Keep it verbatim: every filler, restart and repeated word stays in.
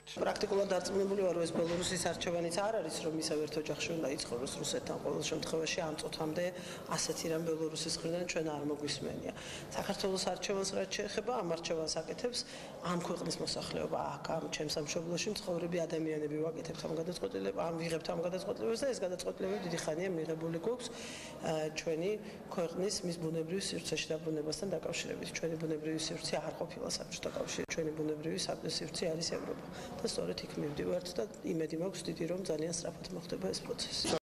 პრაქტიკულად დარწმუნებული ვარ, რომ ეს ბელორუსის არჩევანიც არ არის, რომ ისევ ერთ ოჯახში უნდა იცხოვროს რუსეთთან. ყოველ შემთხვევაში ამ წუთამდე ასეთი რამ ბელორუსის მხრიდან ჩვენ არ მოგვისმენია. საქართველოს არჩევანს რაც შეეხება, ამ არჩევანს აკეთებს ამ ქვეყნის მოსახლეობა, აქ ამ ჩემს სამშობლოში მცხოვრები ადამიანები ვაკეთებთ ამ გადაწყვეტილებებს, ამ ვიღებთ ამ გადაწყვეტილებებს და ეს გადაწყვეტილებები დიდი ხანია მიღებული გვაქვს ჩვენი ქვეყნის მის ბუნებრივ სივრცეში დაბრუნებასთან დაკავშირებით. ჩვენი ბუნებრივი სივრცე არ ყოფილა საბჭოთა კავშირი, ჩვენი ბუნებრივი სივრცე არის ევროპა. და სწორედ იქ მივდივართ და იმედი მაქვს დიდი, რომ ძალიან სწრაფად მოხდება ეს პროცესი.